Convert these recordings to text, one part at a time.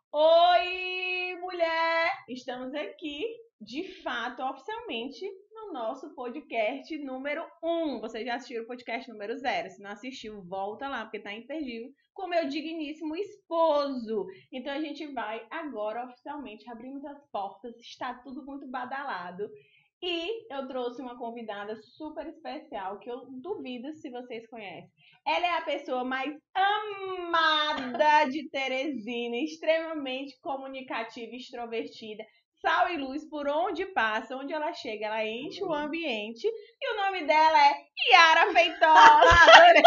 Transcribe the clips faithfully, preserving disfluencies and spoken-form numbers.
Oi, mulher! Estamos aqui, de fato, oficialmente, no nosso podcast número um. Você já assistiu o podcast número zero? Se não assistiu, volta lá, porque tá imperdível, com meu digníssimo esposo. Então a gente vai agora, oficialmente, abrimos as portas, está tudo muito badalado. E eu trouxe uma convidada super especial, que eu duvido se vocês conhecem. Ela é a pessoa mais amada de Teresina, extremamente comunicativa, extrovertida, sal e luz por onde passa, onde ela chega, ela enche o ambiente. E o nome dela é Yara Feitosa.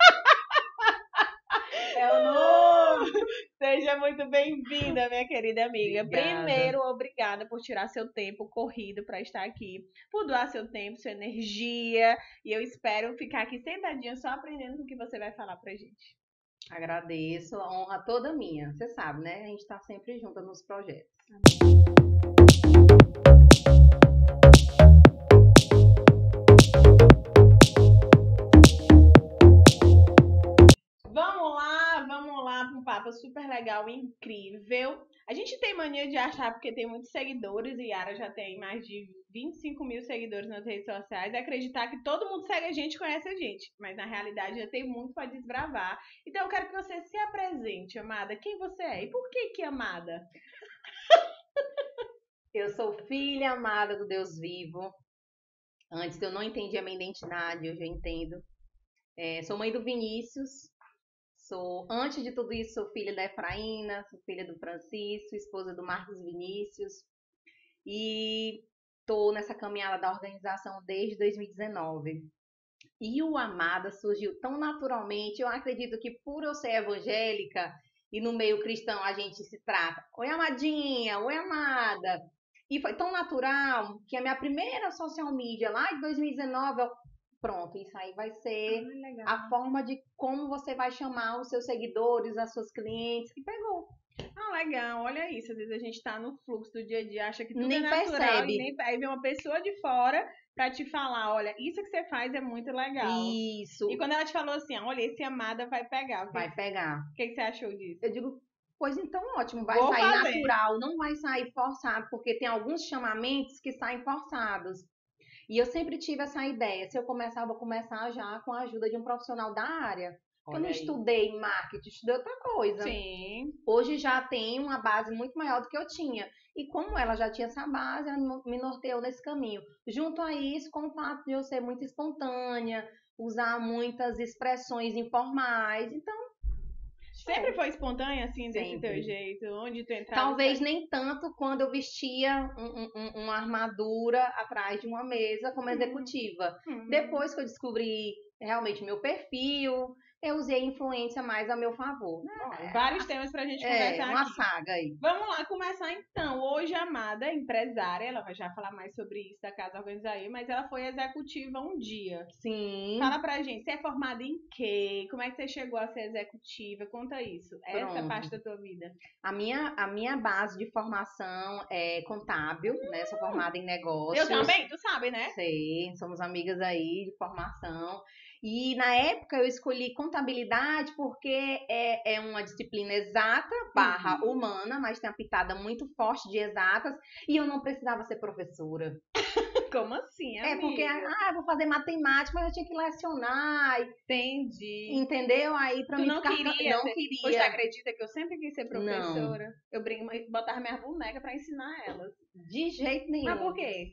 É o nome! Seja muito bem-vinda, minha querida amiga. Obrigada. Primeiro, obrigada por tirar seu tempo corrido para estar aqui, por doar seu tempo, sua energia. E eu espero ficar aqui sentadinha só aprendendo o que você vai falar pra gente. Agradeço, a honra toda minha. Você sabe, né? A gente tá sempre junto nos projetos. Vamos lá, vamos lá para um papo super legal e incrível. A gente tem mania de achar, porque tem muitos seguidores, e Yara já tem mais de vinte e cinco mil seguidores nas redes sociais, e acreditar que todo mundo segue a gente e conhece a gente. Mas na realidade já tem muito para desbravar. Então eu quero que você se apresente, amada. Quem você é e por que que amada? Eu sou filha amada do Deus vivo. Antes eu não entendia a minha identidade, hoje eu entendo. É, sou mãe do Vinícius. Sou, antes de tudo isso, sou filha da Efraína, sou filha do Francisco, esposa do Marcos Vinícius. E tô nessa caminhada da organização desde dois mil e dezenove. E o Amada surgiu tão naturalmente. Eu acredito que por eu ser evangélica e no meio cristão a gente se trata, oi amadinha, oi amada. E foi tão natural que a minha primeira social media lá em dois mil e dezenove, eu, pronto, isso aí vai ser Ah, a forma de como você vai chamar os seus seguidores, as suas clientes. E pegou. Ah, legal, olha isso. Às vezes a gente tá no fluxo do dia a dia, acha que tudo Nem é natural percebe. e nem aí vem uma pessoa de fora pra te falar, olha, isso que você faz é muito legal. Isso E quando ela te falou assim, olha, esse amada vai pegar, o que, vai pegar. o que, que você achou disso? Eu digo, pois então ótimo, vai Vou sair fazer. natural, não vai sair forçado, porque tem alguns chamamentos que saem forçados. E eu sempre tive essa ideia, se eu começar, eu vou começar já com a ajuda de um profissional da área. Porque eu não Olha aí. estudei marketing, estudei outra coisa. Sim. Hoje já tem uma base muito maior do que eu tinha. E como ela já tinha essa base, ela me norteou nesse caminho. Junto a isso, com o fato de eu ser muito espontânea, usar muitas expressões informais. Então, Sempre foi espontânea, assim, desse Sempre. teu jeito? Onde tu entrava? talvez nem tanto quando eu vestia um- um- uma armadura atrás de uma mesa como executiva. Hum. Depois que eu descobri realmente meu perfil, eu usei a influência mais a meu favor. Bom, vários temas pra gente É, conversar uma aqui. saga aí. Vamos lá começar então. Hoje a Amada é empresária, ela vai já falar mais sobre isso da Casa Organizaí, mas ela foi executiva um dia. Sim. Fala pra gente, você é formada em quê? Como é que você chegou a ser executiva? Conta isso. Essa Pronto. parte da tua vida. A minha, a minha base de formação é contábil, né? Sou formada em negócios. Eu também, tu sabe, né? Sei, somos amigas aí de formação. E na época eu escolhi contabilidade porque é, é uma disciplina exata barra Uhum. humana, mas tem uma pitada muito forte de exatas e eu não precisava ser professora. Como assim, amiga? É porque, ah, eu vou fazer matemática, mas eu tinha que lecionar, Entendi. entendeu? Aí pra Tu mim não ficar... queria não ser... queria. Pois tu acredita que eu sempre quis ser Não. professora? Eu brinco, botava minha boneca pra ensinar elas. De jeito nenhum. Mas por quê?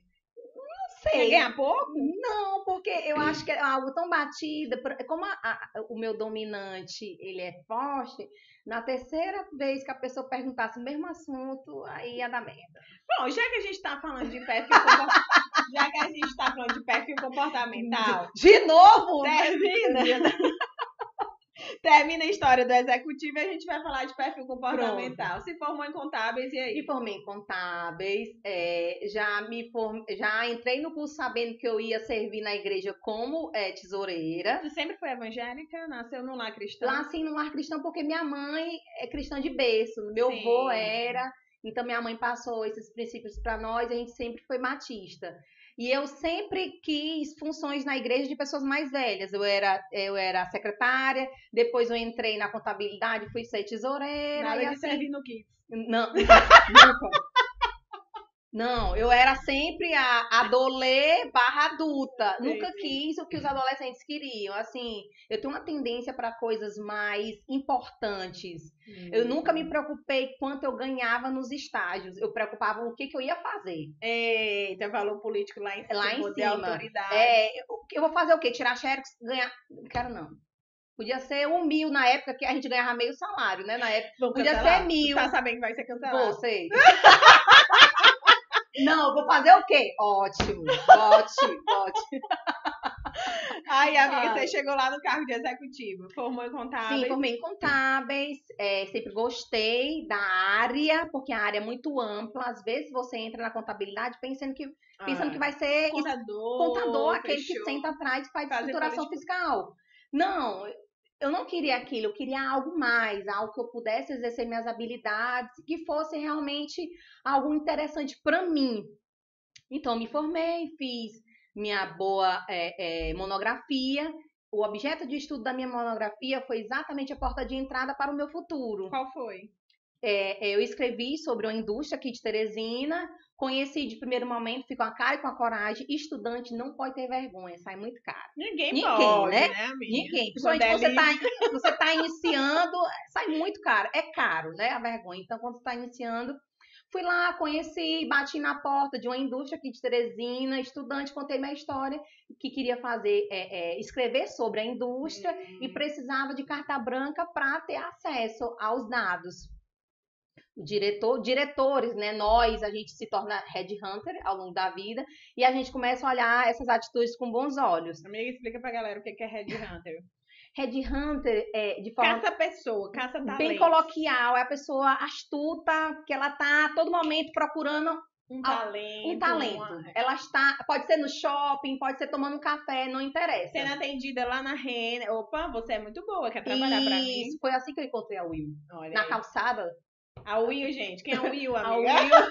Não Quer sei. ganhar pouco? Não, porque eu acho que é algo tão batido, por- como a- a- o meu dominante ele é forte, na terceira vez que a pessoa perguntasse o mesmo assunto, aí ia dar merda. Bom, já que a gente tá falando de perfil comportamental, já que a gente tá falando de perfil comportamental, De novo? termina. Termina a história do executivo e a gente vai falar de perfil comportamental. Se formou em contábeis, e aí? Me formei em contábeis, é, já me form... já entrei no curso sabendo que eu ia servir na igreja como é, tesoureira. Tu sempre foi evangélica? Nasceu no lar cristão? Lá assim, no lar cristão, porque minha mãe é cristã de berço, meu Sim. avô era. Então, minha mãe passou esses princípios para nós, a gente sempre foi batista. E eu sempre quis funções na igreja de pessoas mais velhas. Eu era, eu era secretária, depois eu entrei na contabilidade, fui ser tesoureira. Nada e de assim, servir no Kids. Não, nunca. Não, eu era sempre a adolê barra adulta. Sim, Nunca sim. quis o que os adolescentes queriam. Assim, eu tenho uma tendência para coisas mais importantes. Hum. Eu nunca me preocupei quanto eu ganhava nos estágios. Eu preocupava o que, que eu ia fazer. Eita, valor político lá em cima. Lá em Poder, cima. autoridade. É, eu, eu vou fazer o quê? Tirar xerox, ganhar... Não quero não. Podia ser um mil na época que a gente ganhava meio salário, né? Na época. Vamos Podia cancelar. ser mil. Tá sabendo que vai ser cancelado? Você. Não, vou fazer o quê? Ótimo, ótimo, ótimo. Ai, amiga, Ai. você chegou lá no cargo de executivo, formou em contábeis. Sim, formei em contábeis, é, sempre gostei da área, porque a área é muito ampla. Às vezes você entra na contabilidade pensando que, pensando Ah, que vai ser contador, contador, aquele fechou. que senta atrás e faz Fazer estruturação política. fiscal. Não, eu não queria aquilo, eu queria algo mais, algo que eu pudesse exercer minhas habilidades, que fosse realmente algo interessante para mim. Então, me formei, fiz minha boa é, é, monografia. O objeto de estudo da minha monografia foi exatamente a porta de entrada para o meu futuro. Qual foi? É, eu escrevi sobre uma indústria aqui de Teresina, conheci de primeiro momento, fui com a cara e com a coragem. Estudante não pode ter vergonha, sai muito caro. Ninguém, Ninguém, pode, né? né, amiga? Ninguém. Quando Principalmente é você está livre. você tá iniciando, sai muito caro. É caro, né? A vergonha. Então, quando você está iniciando, fui lá, conheci, bati na porta de uma indústria aqui de Teresina, estudante, contei minha história, que queria fazer, é, é, escrever sobre a indústria Hum. e precisava de carta branca para ter acesso aos dados. O diretor, diretores, né? Nós, a gente se torna headhunter ao longo da vida e a gente começa a olhar essas atitudes com bons olhos. Amiga, explica pra galera o que é headhunter. Headhunter é de forma Caça pessoa, caça talento. bem coloquial, é a pessoa astuta, que ela tá a todo momento procurando Um talento. um talento. Uma... Ela está, pode ser no shopping, pode ser tomando um café, não interessa. Sendo atendida lá na Renner. Opa, você é muito boa, quer trabalhar pra mim? Isso, foi assim que eu encontrei a Will. Olha Na aí. calçada. A Will, gente. Quem é o Will, A amiga? Will.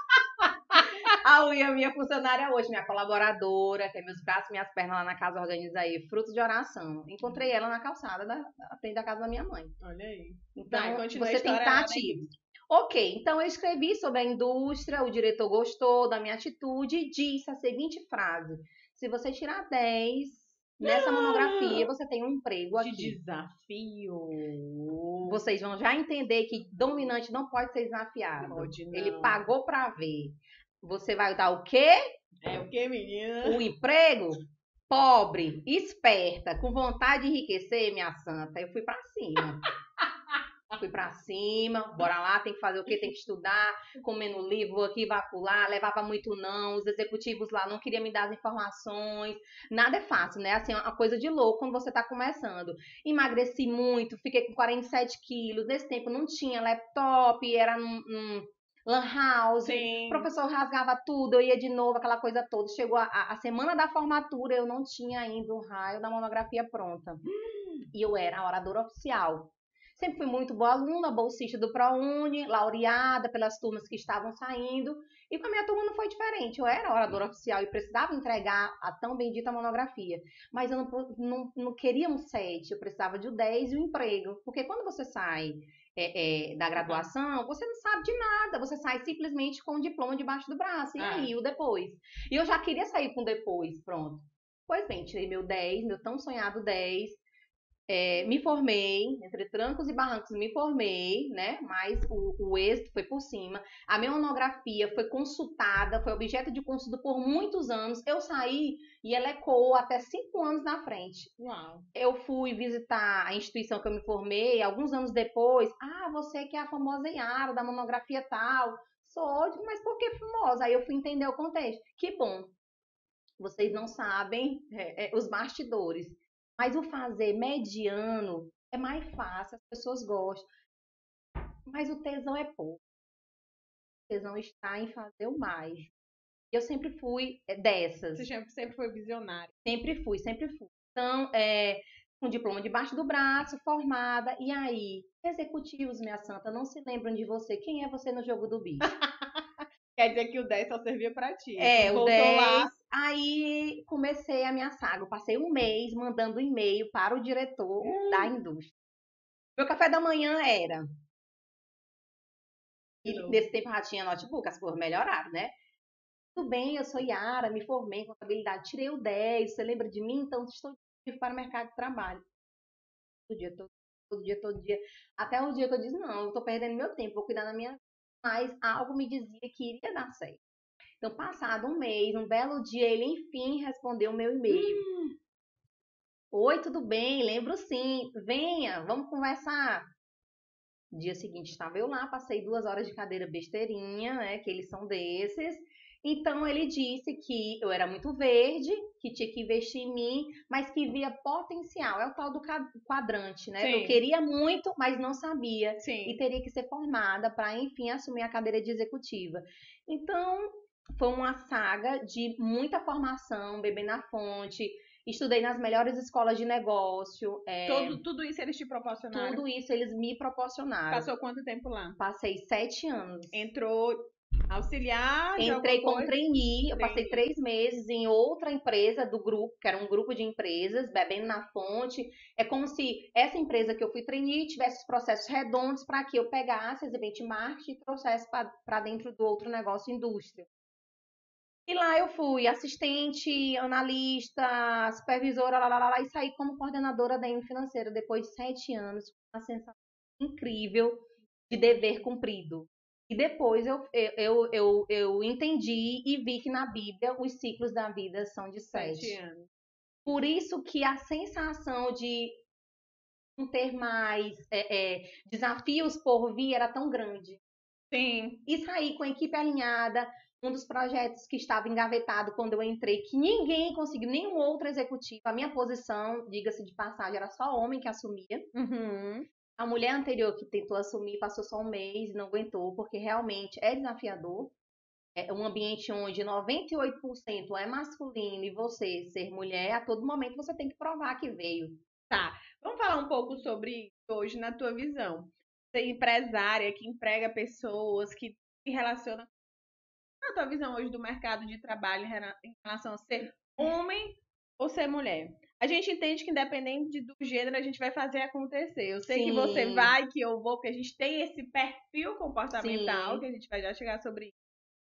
A Will é minha funcionária hoje, minha colaboradora, tem meus braços, minhas pernas lá na casa, organiza aí, frutos de oração. Encontrei ela na calçada, da, frente da casa da minha mãe. Olha aí. Então, Vai, continua a você tem que história estar lá, né? ativo. Ok, então eu escrevi sobre a indústria, o diretor gostou da minha atitude e disse as seguinte frase: se você tirar dez nessa monografia, você tem um emprego De aqui. desafio. Vocês vão já entender que dominante não pode ser desafiado. Pode não. Ele pagou pra ver. Você vai dar o quê? É o que, menina? O emprego? Pobre, esperta, com vontade de enriquecer, minha santa. Eu fui pra cima. Fui pra cima, bora lá, tem que fazer o quê? Tem que estudar, comendo livro, vou aqui, vá lá, levava muito não, os executivos lá não queriam me dar as informações, nada é fácil, né? Assim, é uma coisa de louco quando você tá começando. Emagreci muito, fiquei com quarenta e sete quilos, nesse tempo não tinha laptop, era num, num lan house, Sim. o professor rasgava tudo, eu ia de novo, aquela coisa toda. Chegou a, a, a semana da formatura, eu não tinha ainda o raio da monografia pronta. E eu era a oradora oficial. Sempre fui muito boa aluna, bolsista do ProUni, laureada pelas turmas que estavam saindo. E com a minha turma não foi diferente. Eu era oradora oficial e precisava entregar a tão bendita monografia. Mas eu não, não, não queria um sete, eu precisava de um dez e um emprego. Porque quando você sai é, é, da graduação, você não sabe de nada. Você sai simplesmente com o diploma debaixo do braço. E aí, o depois? E eu já queria sair com o depois, pronto. Pois bem, tirei meu dez, meu tão sonhado dez. É, me formei, entre trancos e barrancos me formei, né? Mas o, o êxito foi por cima. A minha monografia foi consultada, foi objeto de consulta por muitos anos. Eu saí e ela ecoou até cinco anos na frente. Uau. Eu fui visitar a instituição que eu me formei, alguns anos depois. Ah, você que é a famosa Yara, da monografia tal. Sou, mas por que famosa? Aí eu fui entender o contexto. Que bom, vocês não sabem é, é, os bastidores. Mas o fazer mediano é mais fácil, as pessoas gostam. Mas o tesão é pouco. O tesão está em fazer o mais. Eu sempre fui dessas. Você sempre foi visionária. Sempre fui, sempre fui. Então, é, um diploma debaixo do braço, formada. E aí, executivos, minha santa, não se lembram de você. Quem é você no jogo do bicho? Quer dizer que o dez só servia pra ti. É, Então, o voltou dez. lá. Aí comecei a minha saga. Eu passei um mês mandando e-mail para o diretor Hum. da indústria. Meu café da manhã era. E nesse tempo já tinha notebook, as coisas melhoraram, né? Tudo bem, eu sou Yara, me formei em contabilidade, tirei o dez. Você lembra de mim? Então estou disponível para o mercado de trabalho. Todo dia, todo, todo dia, todo dia. Até o dia que eu disse, não, eu tô perdendo meu tempo, vou cuidar da minha vida. Mas algo me dizia que iria dar certo. Então, passado um mês, um belo dia, ele enfim respondeu o meu e-mail. Hum. Oi, tudo bem? Lembro sim. Venha, vamos conversar. No dia seguinte estava eu lá, passei duas horas de cadeira besteirinha, né? Que eles são desses. Então ele disse que eu era muito verde, que tinha que investir em mim, mas que via potencial. É o tal do quadrante, né? Sim. Eu queria muito, mas não sabia. Sim. E teria que ser formada para, enfim, assumir a cadeira de executiva. Então, foi uma saga de muita formação, beber na fonte. Estudei nas melhores escolas de negócio. É... Todo, tudo isso eles te proporcionaram? Tudo isso eles me proporcionaram. Passou quanto tempo lá? Passei sete anos. Entrou auxiliar? Entrei como trainee, eu passei três meses em outra empresa do grupo, que era um grupo de empresas, bebendo na fonte. É como se essa empresa que eu fui trainee tivesse os processos redondos para que eu pegasse esse benchmark e trouxesse para dentro do outro negócio, indústria. E lá eu fui assistente, analista, supervisora, lá, lá, lá, e saí como coordenadora da E M Financeira depois de sete anos, uma sensação incrível de dever cumprido. E depois eu, eu, eu, eu entendi e vi que na Bíblia os ciclos da vida são de sete. sete anos. Por isso que a sensação de não ter mais é, é, desafios por vir era tão grande. Sim. E saí com a equipe alinhada. Um dos projetos que estava engavetado quando eu entrei, que ninguém conseguiu, nenhum outro executivo. A minha posição, diga-se de passagem, era só homem que assumia. Uhum. A mulher anterior que tentou assumir passou só um mês e não aguentou, porque realmente é desafiador. É um ambiente onde noventa e oito por cento é masculino e você ser mulher, a todo momento você tem que provar que veio. Tá, vamos falar um pouco sobre isso hoje na tua visão. Você é empresária que emprega pessoas, que se relaciona. Na tua visão hoje do mercado de trabalho em relação a ser homem ou ser mulher? A gente entende que independente do gênero, a gente vai fazer acontecer. Eu sei Sim. que você vai, que eu vou, porque a gente tem esse perfil comportamental, Sim. que a gente vai já chegar sobre isso.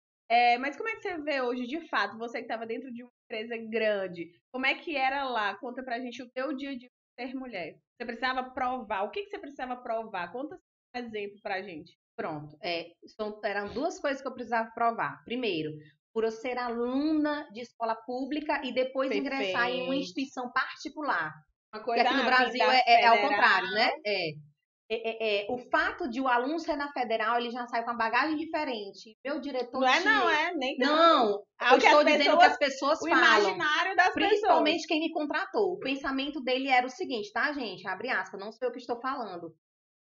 É, mas como é que você vê hoje, de fato, você que estava dentro de uma empresa grande, como é que era lá? Conta pra gente o teu dia de ser mulher. Você precisava provar. O que, que você precisava provar? Conta um exemplo pra gente. Pronto. É, são, eram duas coisas que eu precisava provar. Primeiro, por eu ser aluna de escola pública e depois Perfeito. Ingressar em uma instituição particular. Uma coisa Porque aqui no Brasil é, é, é ao contrário, né? É. É, é, é. O fato de o aluno ser na federal, ele já sai com uma bagagem diferente. Meu diretor... Não é, não é, nem tanto. Não, eu estou dizendo que as pessoas o falam. O imaginário das principalmente pessoas. quem me contratou. O pensamento dele era o seguinte, tá, gente? Abre aspas, não sei o que estou falando.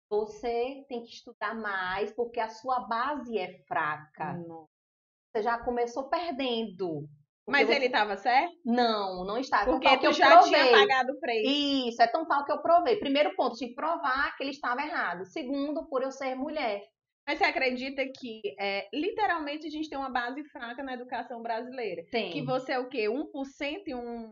Você tem que estudar mais porque a sua base é fraca. Hum. Você já começou perdendo. Mas você... ele estava certo? Não, não está. Porque é tu já provei. Tinha pagado o preço. Isso, é tão tal que eu provei. Primeiro ponto, tinha que provar que ele estava errado. Segundo, por eu ser mulher. Mas você acredita que, é, literalmente, a gente tem uma base fraca na educação brasileira? Tem. Que você é o quê? um por cento e um...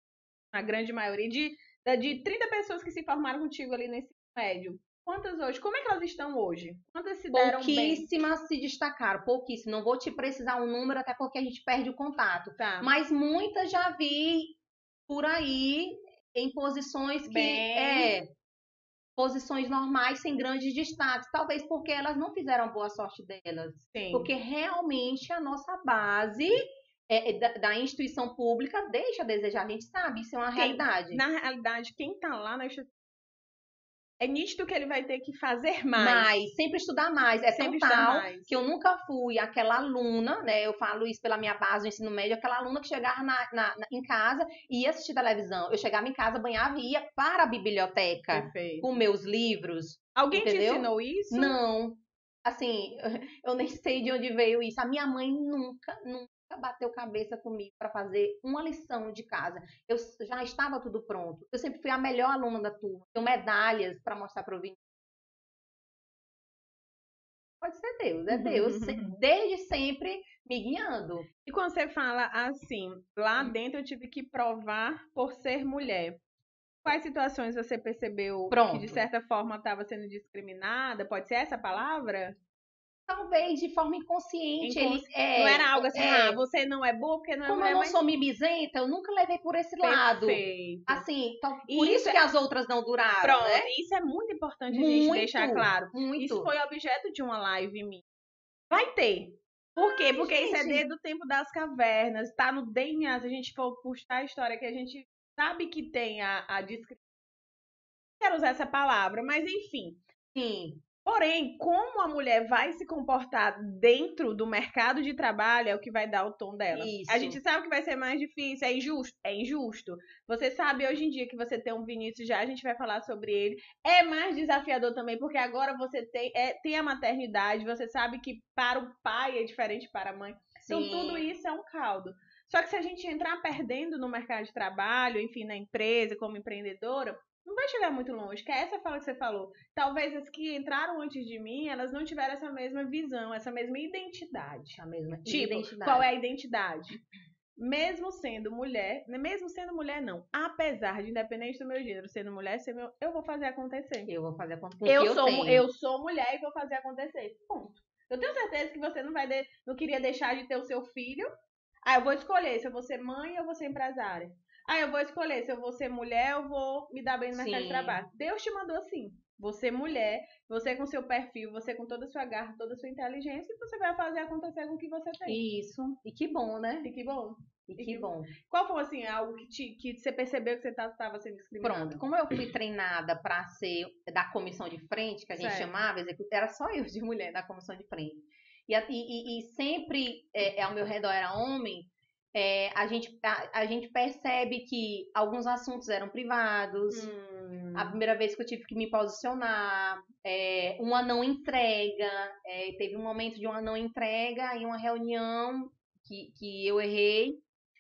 a grande maioria de, de trinta pessoas que se formaram contigo ali nesse médio. Quantas hoje? Como é que elas estão hoje? Quantas se deram bem? Pouquíssimas se destacaram, pouquíssimas. Não vou te precisar um número, até porque a gente perde o contato. Tá. Mas muitas já vi por aí em posições que bem... é posições normais, sem grandes destaques. Talvez porque elas não fizeram a boa sorte delas. Sim. Porque realmente a nossa base... É, da, da instituição pública deixa a desejar, a gente sabe, isso é uma quem, realidade. Na realidade, quem tá lá na instituição, é nítido que ele vai ter que fazer mais. Mais, sempre estudar mais. É sempre tão tal mais. que eu nunca fui aquela aluna, né? Eu falo isso pela minha base do ensino médio, aquela aluna que chegava na, na, na, em casa e ia assistir televisão. Eu chegava em casa, banhava e ia para a biblioteca Perfeito. Com meus livros. Alguém entendeu? te ensinou isso? Não. Assim, eu nem sei de onde veio isso. A minha mãe nunca, nunca bateu cabeça comigo para fazer uma lição de casa. Eu já estava tudo pronto. Eu sempre fui a melhor aluna da turma. Tenho medalhas para mostrar para o Vinícius. Pode ser Deus, é Deus, desde sempre me guiando. E quando você fala assim, lá dentro eu tive que provar por ser mulher. Quais situações você percebeu Pronto. que de certa forma estava sendo discriminada? Pode ser essa palavra? Talvez de forma inconsciente. Incons... Ele, é, não era algo assim, é, ah, você não é boa porque não é como mulher, eu não mas... sou mimizenta, eu nunca levei por esse lado. Perfeito. Assim, então, por E isso isso que as outras não duraram, Pronto, né? isso é muito importante a Muito, gente deixar claro. muito. Isso foi objeto de uma live minha. Vai ter. Por quê? Ai, Porque isso é gente. desde o tempo das cavernas, tá no D N A, se a gente for puxar a história que a gente sabe que tem a, a descrição. Não quero usar essa palavra, mas enfim. Sim. Porém, como a mulher vai se comportar dentro do mercado de trabalho é o que vai dar o tom dela. Isso. A gente sabe que vai ser mais difícil, é injusto? É injusto. Você sabe hoje em dia que você tem um Vinícius, já a gente vai falar sobre ele. É mais desafiador também, porque agora você tem, é, tem a maternidade, você sabe que para o pai é diferente para a mãe. Então Sim. tudo isso é um caldo. Só que se a gente entrar perdendo no mercado de trabalho, enfim, na empresa, como empreendedora, não vai chegar muito longe, que é essa fala que você falou. Talvez as que entraram antes de mim, elas não tiveram essa mesma visão, essa mesma identidade. A mesma tipo, identidade. qual é a identidade? Mesmo sendo mulher, mesmo sendo mulher não, apesar de, independente do meu gênero, sendo mulher, ser meu, eu vou fazer acontecer. Eu vou fazer acontecer. Eu, eu, sou, tenho. eu sou mulher e vou fazer acontecer. Ponto. Eu tenho certeza que você não vai de, não queria deixar de ter o seu filho. Ah, eu vou escolher se eu vou ser mãe ou eu vou ser empresária. Ah, eu vou escolher se eu vou ser mulher ou vou me dar bem no mercado Sim. de trabalho. Deus te mandou assim. Você mulher, você com seu perfil, você com toda a sua garra, toda a sua inteligência, você vai fazer acontecer com o que você tem. Isso. E que bom, né? E que bom. E, E que, que bom. Qual foi, assim, algo que, te, que você percebeu que você estava sendo discriminada? Pronto. Como eu fui treinada para ser da comissão de frente, que a gente Certo. chamava, era só eu de mulher da comissão de frente. E, e, e sempre é, ao meu redor era homem. É, a, gente, a, a gente percebe que alguns assuntos eram privados. Hum. A primeira vez que eu tive que me posicionar, é, uma não entrega, é, teve um momento de uma não entrega em uma reunião que, que eu errei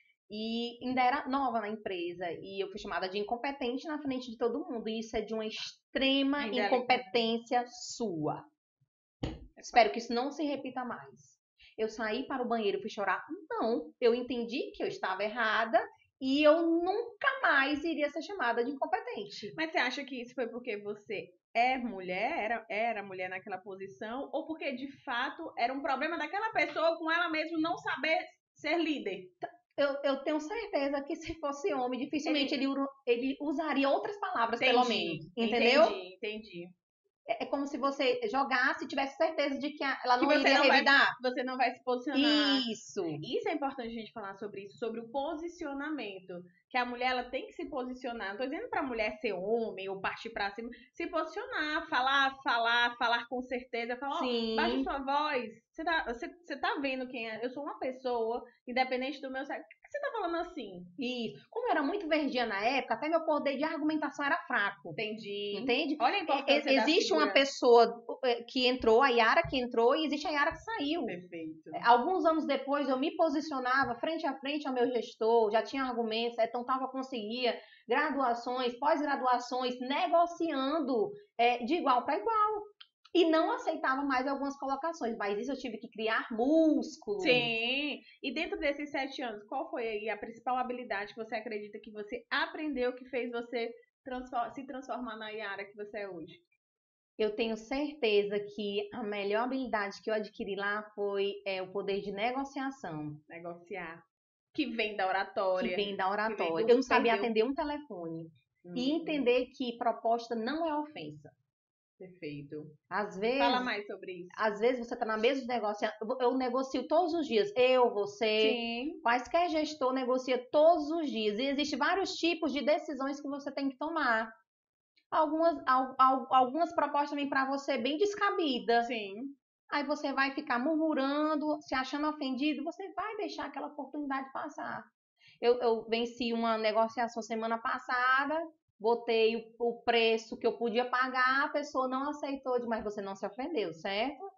e ainda era nova na empresa e eu fui chamada de incompetente na frente de todo mundo. E isso é de uma extrema incompetência sua. Espero que isso não se repita mais. Eu saí para o banheiro e fui chorar? Não, eu entendi que eu estava errada e eu nunca mais iria ser chamada de incompetente. Mas você acha que isso foi porque você é mulher, era, era mulher naquela posição, ou porque de fato era um problema daquela pessoa com ela mesma não saber ser líder? Eu, eu tenho certeza que se fosse homem, dificilmente ele, ele, ele usaria outras palavras, entendi, pelo menos. Entendeu? Entendi, entendi. É como se você jogasse e tivesse certeza de que ela não que você iria não revidar. Vai, você não vai se posicionar. Isso. Isso é importante a gente falar sobre isso, sobre o posicionamento. Que a mulher ela tem que se posicionar. Não tô dizendo pra mulher ser homem ou partir pra cima. Se posicionar, falar, falar, falar com certeza. Falar, ó, baixa sua voz. Você tá, você, você tá vendo quem é? Eu sou uma pessoa, independente do meu sexo. Por que você tá falando assim? Isso. Como eu era muito verdinha na época, até meu poder de argumentação era fraco. Entendi. Entende? Olha a importância é, Existe uma pessoa que entrou, a Yara que entrou, e existe a Yara que saiu. Perfeito. Alguns anos depois eu me posicionava frente a frente ao meu gestor, já tinha argumentos, então tava conseguia graduações, pós-graduações, negociando é, de igual para igual. E não aceitava mais algumas colocações, mas isso eu tive que criar músculo. Sim. E dentro desses sete anos, qual foi aí a principal habilidade que você acredita que você aprendeu que fez você transform- se transformar na Yara que você é hoje? Eu tenho certeza que a melhor habilidade que eu adquiri lá foi é, o poder de negociação. Negociar. Que vem da oratória. Que vem da oratória. Vem do eu não sabia perdeu. atender um telefone. Hum. E entender que proposta não é ofensa. Perfeito. Às vezes, Fala mais sobre isso. Às vezes você está na mesa de negócio. Eu negocio todos os dias. Eu, você, Sim. quaisquer gestor negocia todos os dias. E existem vários tipos de decisões que você tem que tomar. Algumas, al, al, algumas propostas vêm para você bem descabidas. Sim. Aí você vai ficar murmurando, se achando ofendido. Você vai deixar aquela oportunidade passar. Eu, eu venci uma negociação semana passada. Botei o, o preço que eu podia pagar, a pessoa não aceitou, mas você não se ofendeu, certo?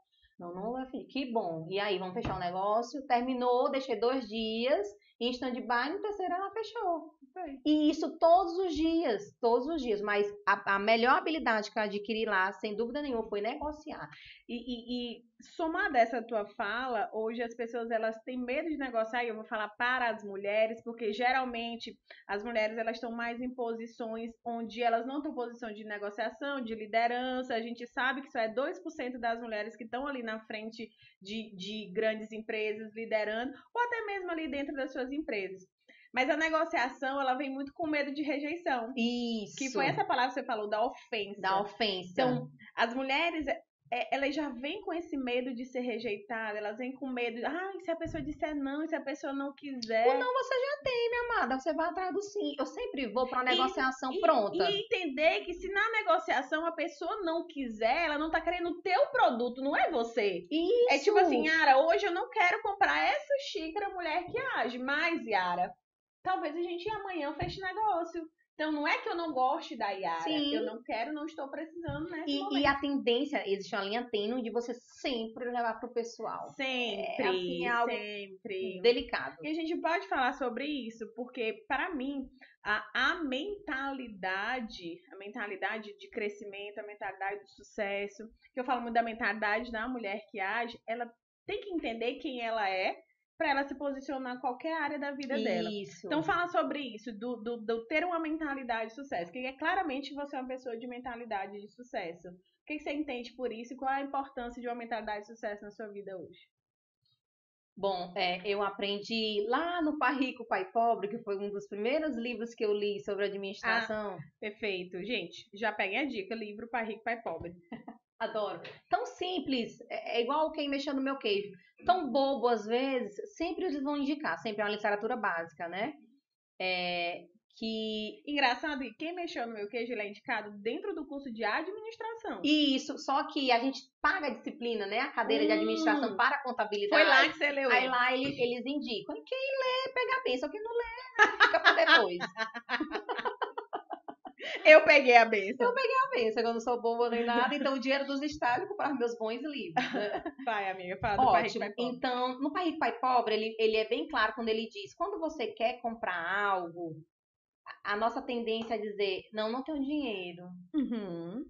Não, não vai fingir. Que bom. E aí, vamos fechar o negócio. Terminou, deixei dois dias. Em stand-by, no terceiro ela fechou. Foi. E isso todos os dias, todos os dias. Mas a, a melhor habilidade que eu adquiri lá, sem dúvida nenhuma, foi negociar. E, e, e somada essa tua fala, hoje as pessoas elas têm medo de negociar, e eu vou falar para as mulheres, porque geralmente as mulheres elas estão mais em posições onde elas não estão em posição de negociação, de liderança. A gente sabe que só é dois por cento das mulheres que estão ali na frente de, de grandes empresas liderando, ou até mesmo ali dentro das suas empresas. Mas a negociação, ela vem muito com medo de rejeição. Isso. Que foi essa palavra que você falou, da ofensa. Da ofensa. Então, as mulheres, é, elas já vêm com esse medo de ser rejeitada, elas vêm com medo, ah, se a pessoa disser não, e se a pessoa não quiser. O não você já tem, minha amada, você vai atrás do sim. Eu sempre vou para uma negociação e, pronta. E entender que se na negociação a pessoa não quiser, ela não tá querendo o teu produto, não é você. Isso. É tipo assim, Yara, hoje eu não quero comprar essa xícara Mulher que Age, mas, Yara, talvez a gente amanhã feche negócio. Então, não é que eu não goste da Yara. Sim. Eu não quero, não estou precisando nesse e, momento. E a tendência, existe uma linha tênue de você sempre levar pro pessoal. Sempre, é, assim, é algo sempre. Delicado. E a gente pode falar sobre isso, porque, para mim, a, a mentalidade, a mentalidade de crescimento, a mentalidade de sucesso, que eu falo muito da mentalidade da mulher que age, ela tem que entender quem ela é, para ela se posicionar em qualquer área da vida isso. dela. Então fala sobre isso, do, do, do ter uma mentalidade de sucesso, que é claramente você é uma pessoa de mentalidade de sucesso. O que você entende por isso e qual é a importância de uma mentalidade de sucesso na sua vida hoje? Bom, é, eu aprendi lá no Pai Rico, Pai Pobre, que foi um dos primeiros livros que eu li sobre administração. Ah, perfeito. Gente, já peguem a dica, livro Pai Rico, Pai Pobre. Adoro. Tão simples, é igual quem mexeu no meu queijo. Tão bobo às vezes, sempre eles vão indicar, sempre é uma literatura básica, né? É, que... Engraçado, e quem mexeu no meu queijo, ele é indicado dentro do curso de administração. Isso, só que a gente paga a disciplina, né? A cadeira hum, de administração para a contabilidade. Foi lá que você leu. Aí lá eles, eles indicam. E quem lê, pega bem, só quem não lê, fica para depois. Eu peguei a benção. Eu peguei a benção, eu não sou boba nem nada, então o dinheiro dos estádios para meus bons livros. Né? Vai, amiga, fala do Ótimo. Pai Rico, Pai Pobre. Então, no Pai Rico, Pai Pobre, ele, ele é bem claro quando ele diz, quando você quer comprar algo, a nossa tendência é dizer, não, não tenho dinheiro. Uhum.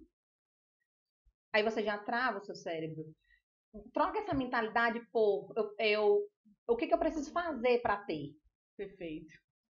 Aí você já trava o seu cérebro. Troca essa mentalidade por, eu, eu, o que, que eu preciso fazer para ter? Perfeito.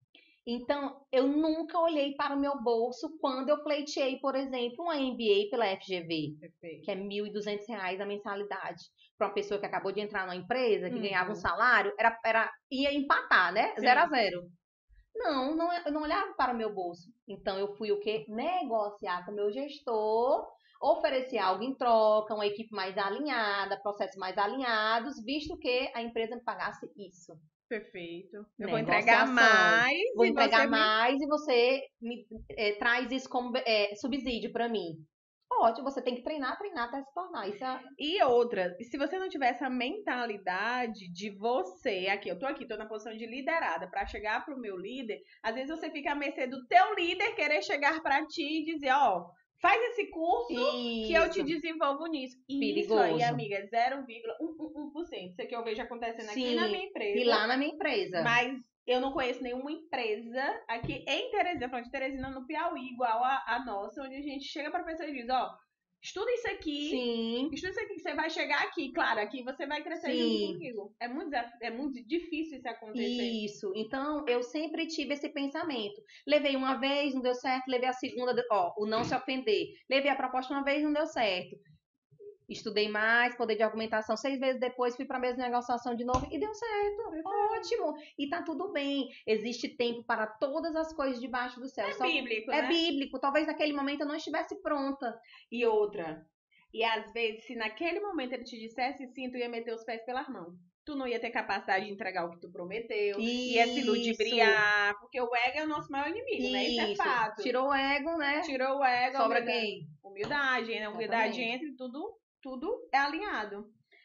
Então, eu nunca olhei para o meu bolso quando eu pleiteei, por exemplo, uma M B A pela F G V, Perfeito. que é mil e duzentos reais a mensalidade. Para uma pessoa que acabou de entrar numa empresa, que uhum. ganhava um salário, era, era, ia empatar, né? Sim. Zero a zero. Não, não, eu não olhava para o meu bolso. Então, eu fui o quê? Negociar com o meu gestor, oferecer algo em troca, uma equipe mais alinhada, processos mais alinhados, visto que a empresa me pagasse isso. Perfeito. Eu vou entregar mais. Vou e entregar você mais me... e você me é, traz isso como é, subsídio para mim. Ótimo, você tem que treinar, treinar até se tornar. Isso é... E outra, se você não tiver essa mentalidade de você, aqui, eu tô aqui, tô na posição de liderada, para chegar pro meu líder, às vezes você fica à mercê do teu líder querer chegar para ti e dizer, ó, oh, faz esse curso isso. que eu te desenvolvo nisso. E perigoso. Isso aí, amiga, zero vírgula um por cento. Isso que eu vejo acontecendo Sim, aqui na minha empresa. E lá na minha empresa. Mas eu não conheço nenhuma empresa aqui em Teresina, falando de Teresina, no Piauí, igual a, a nossa, onde a gente chega pra pessoa e diz, ó, estuda isso aqui, Sim. estuda isso aqui que você vai chegar aqui. Claro, aqui você vai crescer Sim. junto comigo. É muito, é muito difícil isso acontecer. Isso. Então, eu sempre tive esse pensamento. Levei uma vez, não deu certo. Levei a segunda, ó, o não se ofender. Levei a proposta uma vez, não deu certo. Estudei mais, poder de argumentação. Seis meses depois, fui para a mesma negociação de novo e deu certo. É ótimo. E tá tudo bem. Existe tempo para todas as coisas debaixo do céu. É Só bíblico, é né? bíblico. Talvez naquele momento eu não estivesse pronta. E outra. E às vezes, se naquele momento ele te dissesse sim, tu ia meter os pés pelas mãos. Tu não ia ter capacidade de entregar o que tu prometeu. Isso. Ia se ludibriar. Porque o ego é o nosso maior inimigo, Isso. né? Isso é fato. Tirou o ego, né? Tirou o ego. Sobra quem? Humildade, né? Humildade entre tudo. Tudo é alinhado.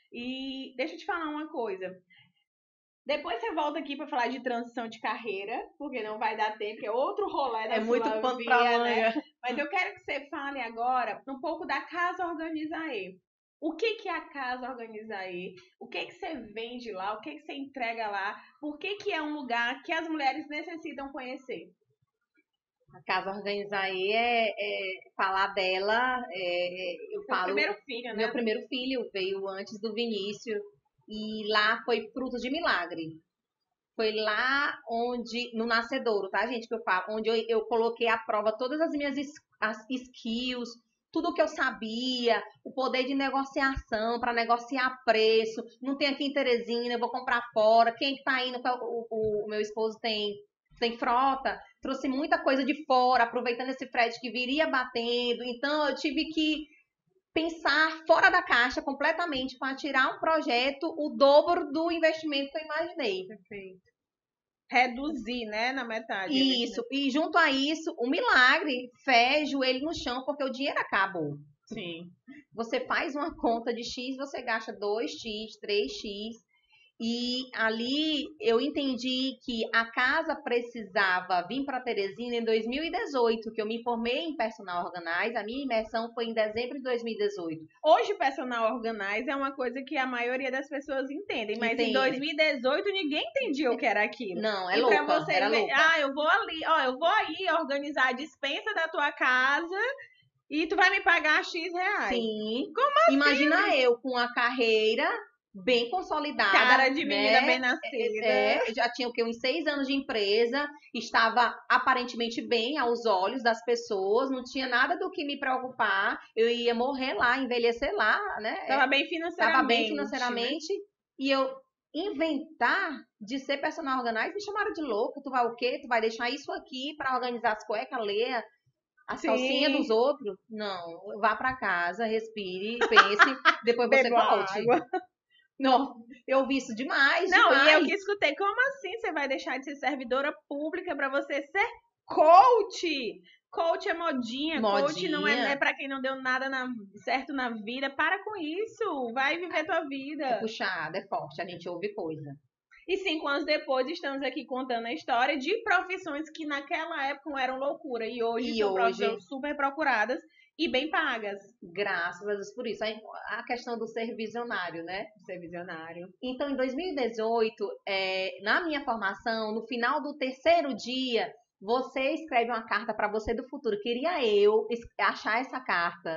E deixa eu te falar uma coisa. Depois você volta aqui para falar de transição de carreira, porque não vai dar tempo, que é outro rolê da é sua muito pano pra vida, manga. né? Mas eu quero que você fale agora um pouco da Casa Organizae. O que que é a Casa Organiza Aí? O que que você vende lá? O que que você entrega lá? Por que que é um lugar que as mulheres necessitam conhecer? A Casa Organiza Aí é, é falar dela, é, eu Seu falo, primeiro filho, né? meu primeiro filho veio antes do Vinícius e lá foi fruto de milagre. Foi lá onde, no nascedouro, tá, gente, que eu falo, onde eu, eu coloquei à prova todas as minhas es- as skills, tudo que eu sabia, o poder de negociação para negociar preço. Não tem aqui em Teresina, eu vou comprar fora. Quem que tá indo? O, o, o meu esposo tem, tem frota, trouxe muita coisa de fora, aproveitando esse frete que viria batendo. Então, eu tive que pensar fora da caixa completamente para tirar um projeto o dobro do investimento que eu imaginei. Perfeito. Reduzir, né, na metade. o Isso, investimento. e junto a isso, o milagre, fé, joelho no chão, porque o dinheiro acabou. Sim. Você faz uma conta de X, você gasta dois x, três x, e ali eu entendi que a casa precisava vir para Teresina em dois mil e dezoito, que eu me formei em Personal Organize, a minha imersão foi em dezembro de dois mil e dezoito. Hoje, personal organize é uma coisa que a maioria das pessoas entendem, mas em Entende? dois mil e dezoito ninguém entendia o que era aquilo. Não, é E pra louca, você era ver, louca. ah, eu vou ali, ó, eu vou aí organizar a despensa da tua casa e tu vai me pagar X reais. Sim. Como Imagina eu com a carreira bem consolidada, cara de menina né? bem nascida. É, já tinha o quê? Uns seis anos de empresa, estava aparentemente bem aos olhos das pessoas, não tinha nada do que me preocupar, eu ia morrer lá, envelhecer lá, né? Tava bem financeiramente. Tava bem né? financeiramente, e eu inventar de ser personal organizer, me chamaram de louca, tu vai o quê? Tu vai deixar isso aqui para organizar as cuecas, ler as Sim. calcinhas dos outros? Não, vá para casa, respire, pense, depois você Beba volte. água. Não, eu ouvi isso demais, Não, demais. e eu que escutei, como assim você vai deixar de ser servidora pública pra você ser coach? Coach é modinha, coach não é, Modinha. é pra quem não deu nada na- certo na vida. Para com isso, vai viver tua É vida. puxada, é forte, a gente ouve coisa. E cinco anos depois estamos aqui contando a história de profissões que naquela época eram loucura e hoje E são hoje, profissões super procuradas e bem pagas. graças a Deus por isso. Aí, a questão do ser visionário, né? Ser visionário. Então, em dois mil e dezoito, é, na minha formação, no final do terceiro dia, você escreve uma carta para você do futuro. Queria eu es- achar essa carta.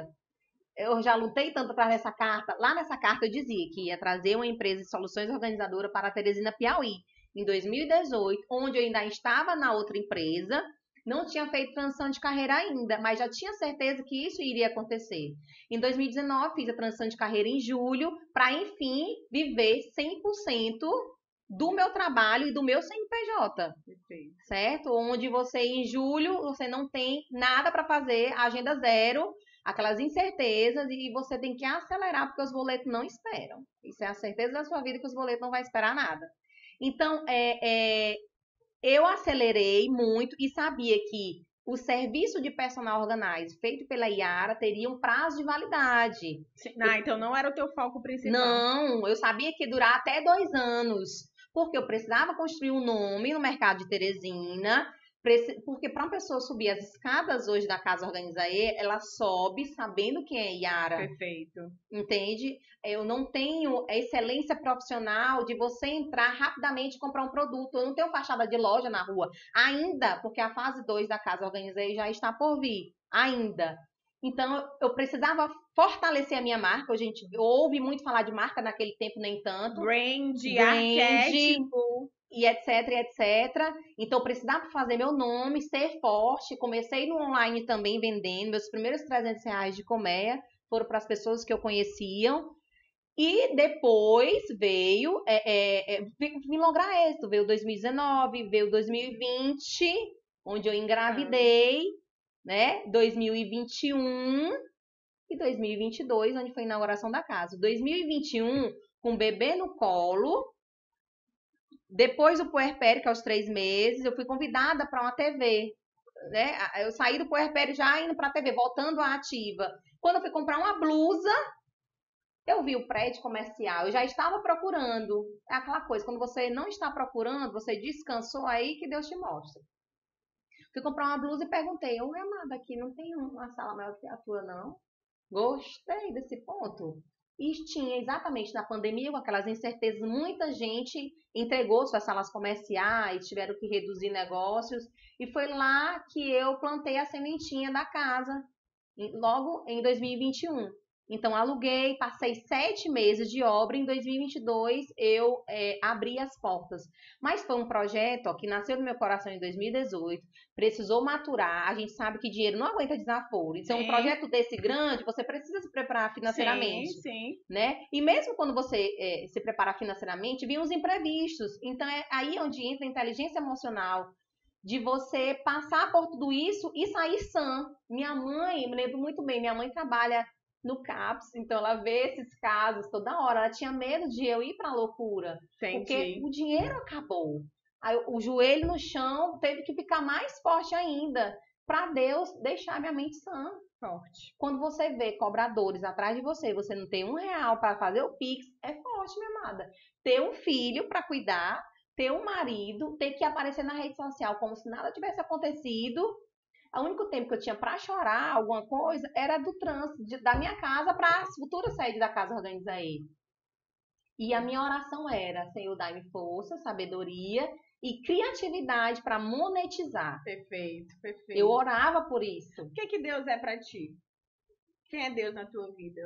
Eu já lutei tanto atrás dessa carta. Lá nessa carta eu dizia que ia trazer uma empresa de soluções organizadoras para a Teresina, Piauí, em dois mil e dezoito, onde eu ainda estava na outra empresa, não tinha feito transição de carreira ainda, mas já tinha certeza que isso iria acontecer. Em dois mil e dezenove, fiz a transição de carreira em julho, para, enfim, viver cem por cento do meu trabalho e do meu C N P J. Perfeito. Certo? Onde você, em julho, você não tem nada para fazer, agenda zero, aquelas incertezas, e você tem que acelerar porque os boletos não esperam. Isso é a certeza da sua vida que os boletos não vão esperar nada. Então, é, é, eu acelerei muito e sabia que o serviço de personal organize feito pela Iara teria um prazo de validade. Ah, então não era o teu foco principal. Não, eu sabia que ia durar até dois anos, porque eu precisava construir um nome no mercado de Teresina, porque para uma pessoa subir as escadas hoje da Casa Organiza Aí, ela sobe sabendo quem é Iara. Perfeito. Entende? Eu não tenho a excelência profissional de você entrar rapidamente e comprar um produto. Eu não tenho fachada de loja na rua. Ainda, porque a fase dois da Casa Organiza Aí já está por vir. Ainda. Então, eu precisava fortalecer a minha marca. A gente ouve muito falar de marca naquele tempo, nem tanto. Brand, Brand, arquétipo. e etc, etc. Então, eu precisava fazer meu nome, ser forte. Comecei no online também, vendendo. Meus primeiros trezentos reais de colmeia foram para as pessoas que eu conheciam. E depois veio, é, é, é, vim lograr êxito. Veio dois mil e dezenove, veio dois mil e vinte, onde eu engravidei, né? dois mil e vinte e um e dois mil e vinte e dois, onde foi a inauguração da casa. dois mil e vinte e um, com o bebê no colo. Depois do puerpério, que é aos três meses, eu fui convidada para uma T V. Né? Eu saí do puerpério já indo para a T V, voltando à ativa. Quando eu fui comprar uma blusa, eu vi o prédio comercial, eu já estava procurando. É aquela coisa, quando você não está procurando, você descansou aí que Deus te mostra. Fui comprar uma blusa e perguntei, oi, amada, aqui não tem uma sala maior que a tua, não? Gostei desse ponto. E tinha exatamente na pandemia, com aquelas incertezas, muita gente entregou suas salas comerciais, tiveram que reduzir negócios, e foi lá que eu plantei a sementinha da casa, logo em dois mil e vinte e um. Então, aluguei, passei sete meses de obra. Em dois mil e vinte e dois, eu é, abri as portas. Mas foi um projeto ó, que nasceu no meu coração em dois mil e dezoito, precisou maturar. A gente sabe que dinheiro não aguenta desaforo. Então, Sim. um projeto desse grande, você precisa se preparar financeiramente. Sim, sim. Né? E mesmo quando você é, se prepara financeiramente, vêm os imprevistos. Então, é aí onde entra a inteligência emocional, de você passar por tudo isso e sair sã. Minha mãe, me lembro muito bem, minha mãe trabalha no CAPS, então ela vê esses casos toda hora. Ela tinha medo de eu ir pra loucura, Entendi. porque o dinheiro acabou. Aí, o joelho no chão teve que ficar mais forte ainda, para Deus deixar minha mente sã. Forte. Quando você vê cobradores atrás de você, você não tem um real para fazer o Pix, é forte, minha amada. Ter um filho para cuidar, ter um marido, ter que aparecer na rede social como se nada tivesse acontecido. O único tempo que eu tinha para chorar alguma coisa era do trânsito de, da minha casa para a futura sede da Casa Organiza ele. E a minha oração era: Senhor, dai-me força, sabedoria e criatividade para monetizar. Perfeito, perfeito. Eu orava por isso. O que que Deus é para ti? Quem é Deus na tua vida?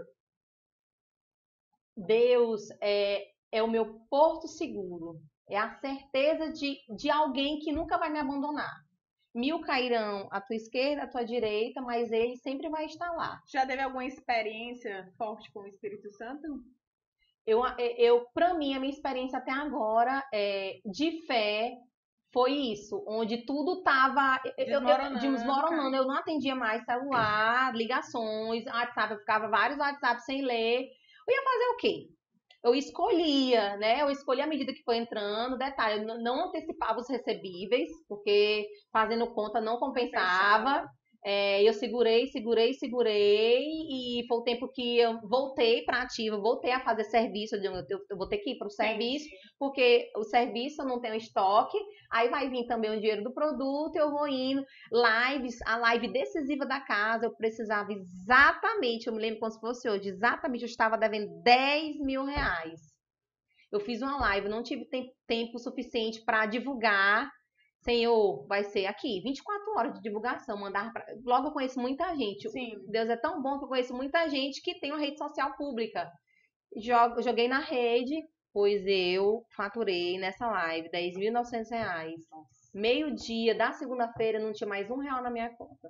Deus é, é o meu porto seguro. É a certeza de, de alguém que nunca vai me abandonar. Mil cairão à tua esquerda, à tua direita, mas ele sempre vai estar lá. Já teve alguma experiência forte com o Espírito Santo? Eu, eu para mim, a minha experiência até agora é, de fé foi isso, onde tudo estava desmoronando. Eu, eu, desmoronando. Eu não atendia mais celular, ligações, WhatsApp, eu ficava vários WhatsApp sem ler. Eu ia fazer o quê? Eu escolhia, né? Eu escolhia à medida que foi entrando. Detalhe, eu não antecipava os recebíveis, porque fazendo conta não compensava. É, eu segurei, segurei, segurei, e foi o tempo que eu voltei para ativa, voltei a fazer serviço. Eu, eu, eu vou ter que ir para o serviço, porque o serviço eu não tenho estoque, aí vai vir também o dinheiro do produto, eu vou indo. Lives, a live decisiva da casa, eu precisava exatamente, eu me lembro como se fosse hoje, exatamente, eu estava devendo dez mil reais. Eu fiz uma live, não tive tempo, tempo suficiente para divulgar. Senhor, vai ser aqui, vinte e quatro horas de divulgação, mandar pra... Logo eu conheço muita gente. Sim. Deus é tão bom que eu conheço muita gente que tem uma rede social pública. Jogo, joguei na rede, pois eu faturei nessa live dez mil e novecentos reais. Meio-dia da segunda-feira não tinha mais um real na minha conta.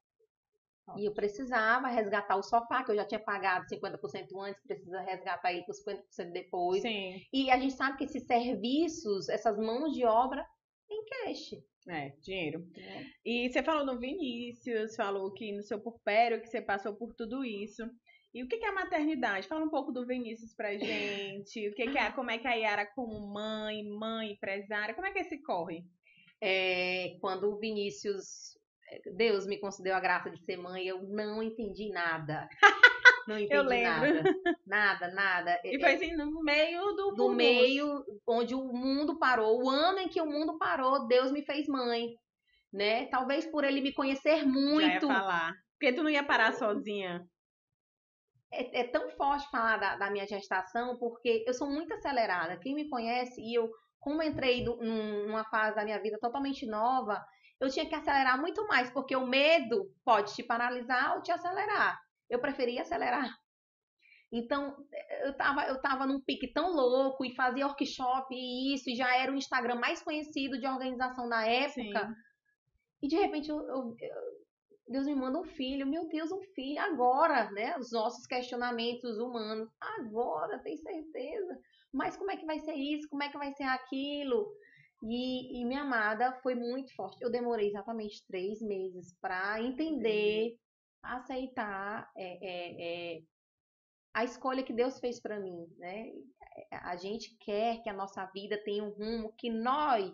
E eu precisava resgatar o sofá, que eu já tinha pagado cinquenta por cento antes, precisa resgatar ele por cinquenta por cento depois. Sim. E a gente sabe que esses serviços, essas mãos de obra, em cash. É, dinheiro. É. E você falou no Vinícius, falou que no seu puerpério, que você passou por tudo isso. E o que é a maternidade? Fala um pouco do Vinícius pra gente. O que é, como é que a Yara, como mãe, mãe, empresária, como é que esse corre? É, quando o Vinícius, Deus me concedeu a graça de ser mãe, eu não entendi nada. Não entendi eu lembro. nada. Nada, nada. E foi assim, no meio do No meio onde o mundo parou. O ano em que o mundo parou, Deus me fez mãe. Né? Talvez por ele me conhecer muito. Já ia falar. Porque tu não ia parar sozinha. É, é tão forte falar da, da minha gestação, porque eu sou muito acelerada. Quem me conhece, e eu, como entrei do, num, numa fase da minha vida totalmente nova, eu tinha que acelerar muito mais, porque o medo pode te paralisar ou te acelerar. Eu preferia acelerar. Então, eu tava, eu tava num pique tão louco e fazia workshop e isso, e já era o Instagram mais conhecido de organização da época. Sim. E de repente, eu, eu, Deus me manda um filho. Meu Deus, um filho. Agora, né? Os nossos questionamentos humanos. Agora, tem certeza? Mas como é que vai ser isso? Como é que vai ser aquilo? E, e minha amada foi muito forte. Eu demorei exatamente três meses para entender, aceitar é, é, é, a escolha que Deus fez para mim, né? A gente quer que a nossa vida tenha um rumo que nós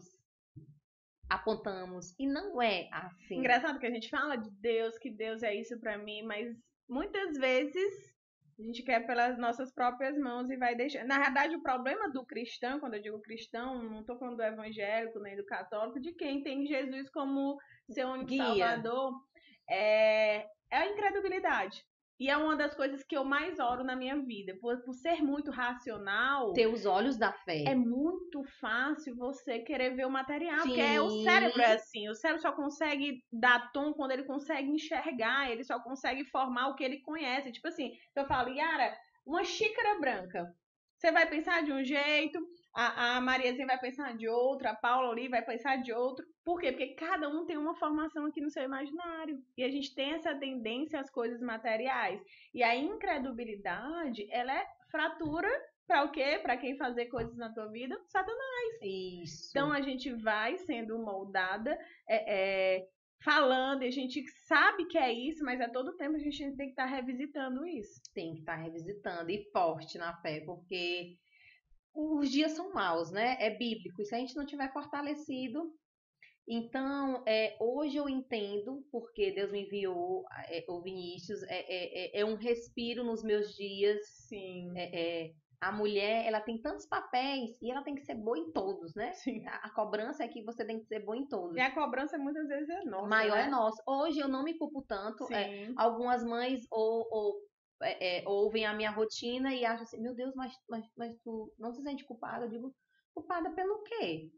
apontamos, e não é assim. Engraçado que a gente fala de Deus, que Deus é isso para mim, mas muitas vezes a gente quer pelas nossas próprias mãos e vai deixar. Na verdade, o problema do cristão, quando eu digo cristão, não estou falando do evangélico nem do católico, de quem tem Jesus como seu único guia, salvador, é, é a incredulidade. E é uma das coisas que eu mais oro na minha vida. Por, por ser muito racional, Ter os olhos da fé. é muito fácil você querer ver o material. Sim. Porque é, o cérebro é assim. O cérebro só consegue dar tom quando ele consegue enxergar. Ele só consegue formar o que ele conhece. Tipo assim, eu falo, Yara, uma xícara branca. Você vai pensar de um jeito, a, a Mariazinha vai pensar de outro, a Paula ali vai pensar de outro. Por quê? Porque cada um tem uma formação aqui no seu imaginário. E a gente tem essa tendência às coisas materiais. E a incredulidade, ela é fratura para o quê? Para quem fazer coisas na tua vida? Satanás. Isso. Então a gente vai sendo moldada, é, é, falando, e a gente sabe que é isso, mas a todo tempo a gente tem que estar revisitando isso. Tem que estar revisitando e forte na fé, porque os dias são maus, né? É bíblico. E se a gente não tiver fortalecido, então é, hoje eu entendo porque Deus me enviou é, o Vinícius, é, é, é um respiro nos meus dias. Sim. É, é, a mulher, ela tem tantos papéis e ela tem que ser boa em todos, né? Sim. A, a cobrança é que você tem que ser boa em todos. E a cobrança muitas vezes é nossa, maior né? é nossa. Hoje eu não me culpo tanto. É, Sim. algumas mães ou, ou é, é, ouvem a minha rotina e acham assim, meu Deus, mas, mas, mas tu não se sente culpada? Eu digo, culpada pelo quê?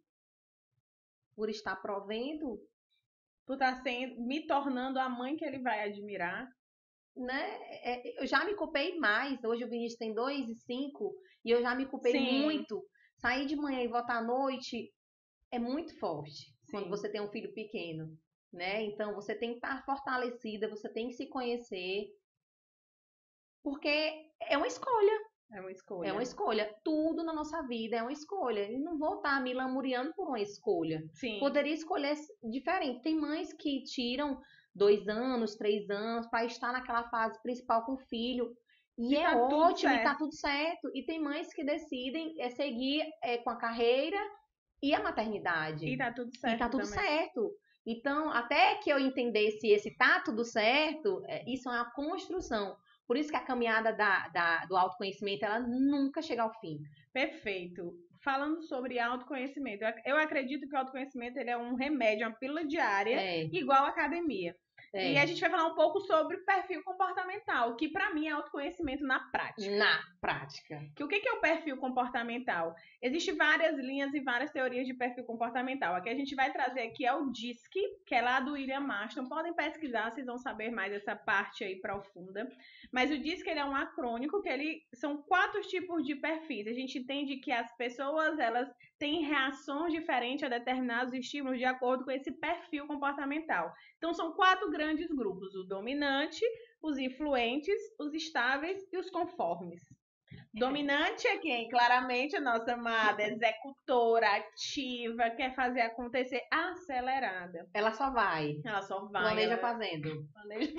Por estar provendo, Tu tá sendo, me tornando a mãe que ele vai admirar. né? É, eu já me culpei mais. Hoje o Vinícius tem dois e cinco e eu já me culpei Sim. muito. Sair de manhã e voltar à noite é muito forte. Sim. Quando você tem um filho pequeno, né? Então você tem que estar fortalecida, você tem que se conhecer, porque é uma escolha. É uma escolha. É uma escolha. Tudo na nossa vida é uma escolha. Eu não vou estar me lamuriando por uma escolha. Sim. Poderia escolher diferente. Tem mães que tiram dois anos, três anos para estar naquela fase principal com o filho. E, E é tá tudo ótimo, e tá certo. tudo certo. E tem mães que decidem é, seguir é, com a carreira e a maternidade. E tá tudo certo. E tá tudo também. certo. Então, até que eu entendesse esse tá tudo certo, é, isso é uma construção. Por isso que a caminhada da, da, do autoconhecimento, ela nunca chega ao fim. Perfeito. Falando sobre autoconhecimento, eu acredito que o autoconhecimento ele é um remédio, uma pílula diária, É. igual a academia. É. E a gente vai falar um pouco sobre perfil comportamental, que para mim é autoconhecimento na prática. Na prática. Que o que é o perfil comportamental? Existem várias linhas e várias teorias de perfil comportamental. A que a gente vai trazer aqui é o D I S C, que é lá do William Marston. Podem pesquisar, vocês vão saber mais dessa parte aí profunda. Mas o D I S C ele é um acrônico, que ele são quatro tipos de perfis. A gente entende que as pessoas elas têm reações diferentes a determinados estímulos de acordo com esse perfil comportamental. Então são quatro grandes grupos: o dominante, os influentes, os estáveis e os conformes. Dominante é quem? Claramente a nossa amada executora, ativa, quer fazer acontecer, acelerada. Ela só vai. Ela só vai. Planeja ela... fazendo. Planeja...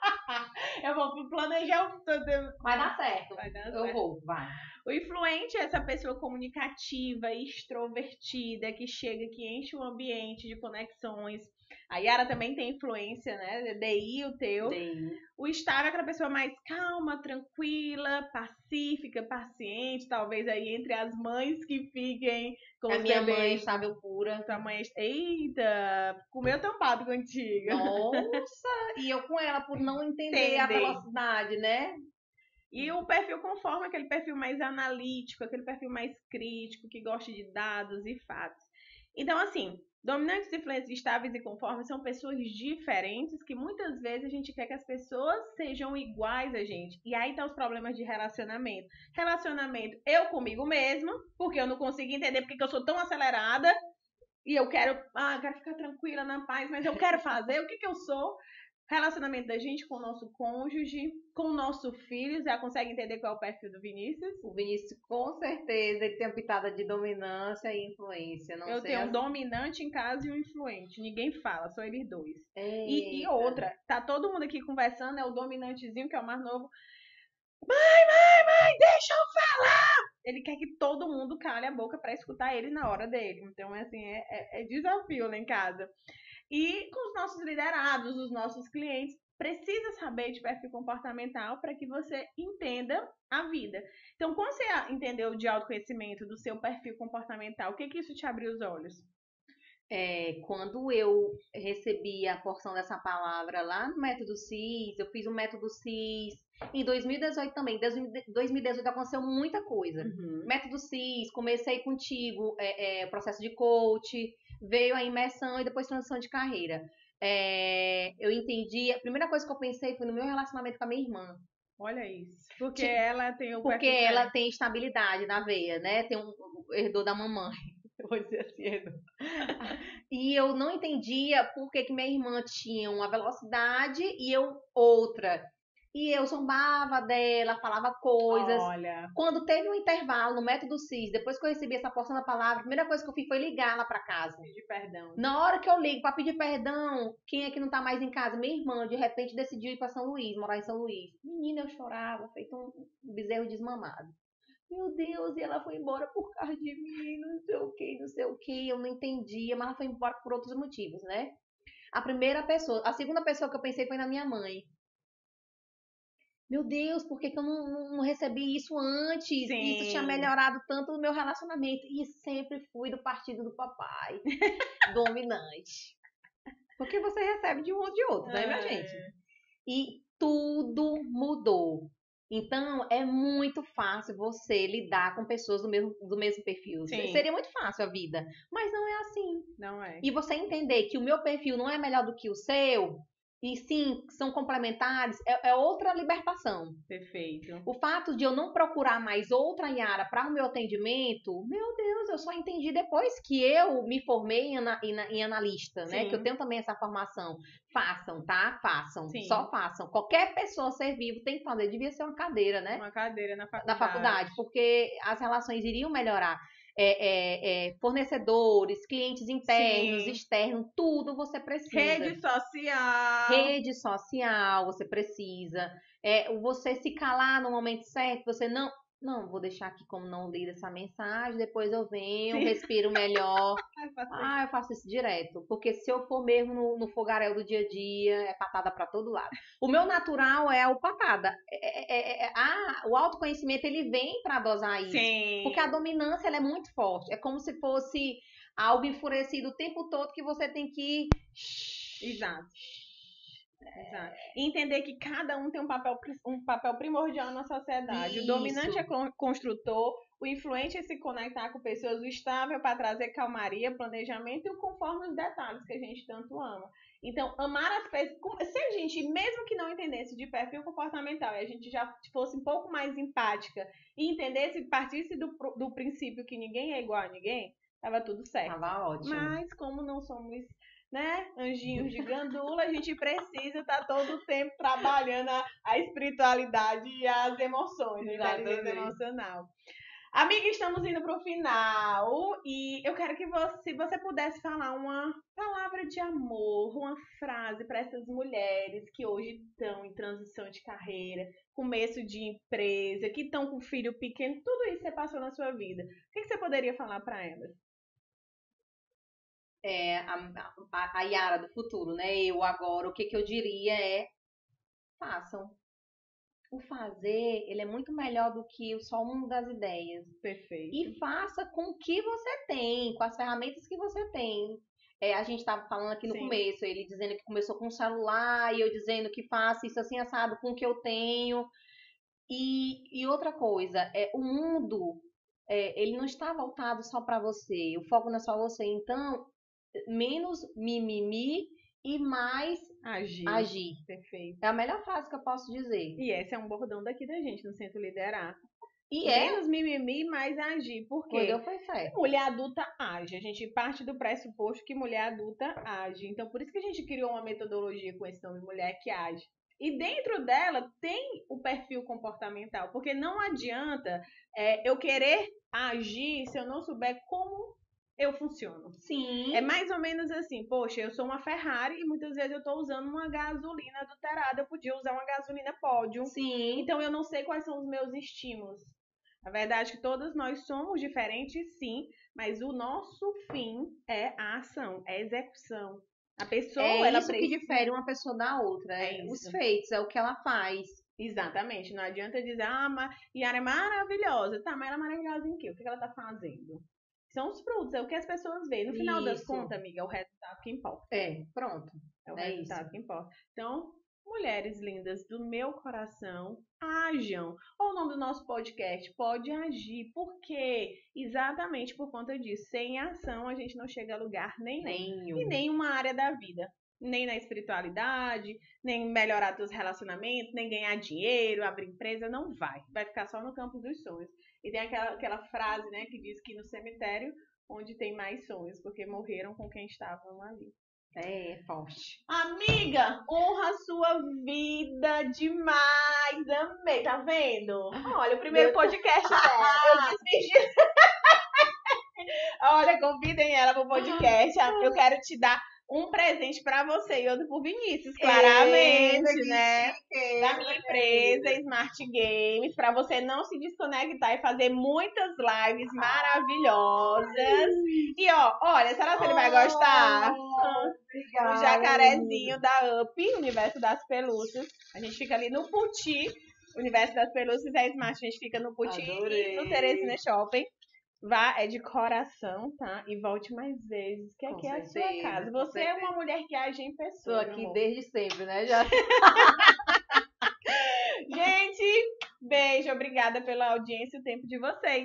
Eu vou planejar o... Vai dar certo. Vai dar Eu certo. vou, vai. O influente é essa pessoa comunicativa, extrovertida, que chega, que enche o ambiente de conexões. A Yara também tem influência, né? D I, o teu. D I. O estável é aquela pessoa mais calma, tranquila, pacífica, paciente. Talvez aí entre as mães que fiquem com A os minha bebês. mãe estável pura. Tua mãe... Eita! Comeu tampado contigo. Nossa! E eu com ela por não entender Entender. a velocidade, né? E o perfil conforme aquele perfil mais analítico, aquele perfil mais crítico, que gosta de dados e fatos. Então, assim, dominantes, influentes, estáveis e conformes são pessoas diferentes que muitas vezes a gente quer que as pessoas sejam iguais a gente. E aí tá os problemas de relacionamento. Relacionamento eu comigo mesma, porque eu não consigo entender porque que eu sou tão acelerada e eu quero, ah, eu quero ficar tranquila, na paz, mas eu quero fazer, o que que eu sou? Relacionamento da gente com o nosso cônjuge, com o nosso filho. Já consegue entender qual é o perfil do Vinícius? O Vinícius, com certeza, ele tem uma pitada de dominância e influência. Não eu sei tenho as... um dominante em casa e um influente. Ninguém fala, só eles dois. E, e Eita. outra, tá todo mundo aqui conversando, é o dominantezinho, que é o mais novo. Mãe, mãe, mãe, deixa eu falar! Ele quer que todo mundo cale a boca pra escutar ele na hora dele. Então, assim, é, é, é desafio lá em casa. E com os nossos liderados, os nossos clientes, precisa saber de perfil comportamental para que você entenda a vida. Então, quando você entendeu de autoconhecimento do seu perfil comportamental, o que que isso te abriu os olhos? É, quando eu recebi a porção dessa palavra lá no Método CIS, eu fiz o Método CIS. Em dois mil e dezoito também. Em dois mil e dezoito aconteceu muita coisa. Uhum. Método CIS, comecei contigo, é, é, processo de coach, veio a imersão e depois transição de carreira. É, eu entendi, a primeira coisa que eu pensei foi no meu relacionamento com a minha irmã. Olha isso. Porque Tipo, ela tem o Porque perfil ela diferente. tem estabilidade na veia, né? Tem um herdou da mamãe. Eu vou dizer assim, herdou. E eu não entendia por que, que minha irmã tinha uma velocidade e eu outra. E eu zombava dela, falava coisas. Olha, Quando teve um intervalo no método CIS, depois que eu recebi essa porção da palavra, a primeira coisa que eu fiz foi ligar lá pra casa. pedir perdão. Na hora que eu ligo pra pedir perdão, quem é que não tá mais em casa? Minha irmã, de repente, decidiu ir pra São Luís, morar em São Luís. Menina, eu chorava, feito um bezerro desmamado. Meu Deus, e ela foi embora por causa de mim, não sei o que, não sei o que, eu não entendia, mas ela foi embora por outros motivos, né? A primeira pessoa, a segunda pessoa que eu pensei foi na minha mãe. Meu Deus, por que, que eu não, não, não recebi isso antes? Sim. Isso tinha melhorado tanto no meu relacionamento. E sempre fui do partido do papai, dominante. Porque você recebe de um ou de outro, né, minha É. gente? E tudo mudou. Então, é muito fácil você lidar com pessoas do mesmo, do mesmo perfil. Sim. Seria muito fácil a vida, mas não é assim. Não é. E você entender que o meu perfil não é melhor do que o seu, e sim, são complementares, é, é outra libertação. Perfeito. O fato de eu não procurar mais outra Yara para o meu atendimento, meu Deus, eu só entendi depois que eu me formei em, ana, em, em analista, né? Sim. Que eu tenho também essa formação. Façam, tá? Façam. Sim. Só façam. Qualquer pessoa ser vivo tem que fazer. Devia ser uma cadeira, né? Uma cadeira na faculdade. Na faculdade, porque as relações iriam melhorar. É, é, é, fornecedores, clientes internos, Sim. externos, tudo você precisa. Rede social. Rede social, você precisa. É, você se calar no momento certo, você não. Não, vou deixar aqui como não lida essa mensagem, depois eu venho, Sim. respiro melhor. Ai, faço Ah, eu faço isso direto. Porque se eu for mesmo no, no fogaréu do dia a dia, é patada pra todo lado. O meu natural é o patada. É, é, é, é, ah, o autoconhecimento, ele vem pra dosar isso. Sim. Porque a dominância, ela é muito forte. É como se fosse algo enfurecido o tempo todo que você tem que... Exato. Exato. E entender que cada um tem um papel, um papel primordial na sociedade. Isso. O dominante é construtor, o influente é se conectar com pessoas, o estável para trazer calmaria, planejamento e o conforme os detalhes que a gente tanto ama. Então, amar as pessoas. Se a gente, mesmo que não entendesse de perfil comportamental, e a gente já fosse um pouco mais empática e entendesse, partisse do, do princípio que ninguém é igual a ninguém, tava tudo certo. Tava ótimo. Mas, como não somos, né, anjinhos de gandula, a gente precisa estar tá todo o tempo trabalhando a, a espiritualidade e as emoções, a inteligência emocional. Amiga, estamos indo para o final e eu quero que você, se você pudesse falar uma palavra de amor, uma frase para essas mulheres que hoje estão em transição de carreira, começo de empresa, que estão com filho pequeno, tudo isso você passou na sua vida. O que, que você poderia falar para elas? É, a, a, a Yara do futuro, né? Eu agora, o que, que eu diria é façam. O fazer, ele é muito melhor do que só uma das ideias. Perfeito. E faça com o que você tem, com as ferramentas que você tem. É, a gente estava falando aqui no Sim. começo, ele dizendo que começou com um celular, e eu dizendo que faça isso assim assado com o que eu tenho. E, e outra coisa, é, o mundo, é, ele não está voltado só para você, o foco não é só você. Então, menos mimimi e mais agir. agir. Perfeito. É a melhor frase que eu posso dizer. E esse é um bordão daqui da gente, no Centro Liderar. E é. Menos mimimi, mais agir. Por quê? Foi, deu, foi certo. Mulher adulta age. A gente parte do pressuposto que mulher adulta age. Então, por isso que a gente criou uma metodologia com esse nome, Mulher que Age. E dentro dela tem o perfil comportamental. Porque não adianta é, eu querer agir se eu não souber como eu funciono. Sim. É mais ou menos assim, poxa, eu sou uma Ferrari e muitas vezes eu tô usando uma gasolina adulterada, eu podia usar uma gasolina pódio. Sim. Então eu não sei quais são os meus estímulos. A verdade é que todos nós somos diferentes, sim, mas o nosso fim é a ação, é a execução. A pessoa, é ela isso precisa... que difere uma pessoa da outra, é, é os feitos, é o que ela faz. Exatamente, não adianta dizer, ah, mas Yara é maravilhosa. Tá, mas ela é maravilhosa em quê? O que ela tá fazendo? São os frutos, é o que as pessoas veem. No final das Isso. contas, amiga, é o resultado que importa. É, pronto. É o É resultado isso. que importa. Então, mulheres lindas do meu coração, ajam. Ou o nome do nosso podcast, Pode Agir. Por quê? Exatamente por conta disso. Sem ação, a gente não chega a lugar nenhum. Nenhum. E nenhuma área da vida. Nem na espiritualidade, nem melhorar seus relacionamentos, nem ganhar dinheiro, abrir empresa, não vai. Vai ficar só no campo dos sonhos. E tem aquela, aquela frase, né, que diz que no cemitério onde tem mais sonhos, porque morreram com quem estavam ali. É, forte. Amiga, honra a sua vida demais. Amei, tá vendo? Olha, o primeiro podcast dela. Eu desvigi. Olha, convidem ela pro podcast. Eu quero te dar um presente pra você e outro pro Vinícius, claramente, Eita, né? chique, Da minha empresa, Smart Games, pra você não se desconectar e fazer muitas lives maravilhosas. E ó, olha, será que ele vai gostar? Obrigada. O jacarezinho da Up, Universo das Pelúcias. A gente fica ali no Puti, Universo das Pelúcias e a Smart, a gente fica no Puti e no Teresina Shopping. Vá, é de coração, tá? E volte mais vezes, que Com aqui é a sua certeza, casa. com Você é certeza. uma mulher que age em Tô pessoa, meu aqui amor. desde sempre, né? Já. Gente, beijo, obrigada pela audiência e o tempo de vocês.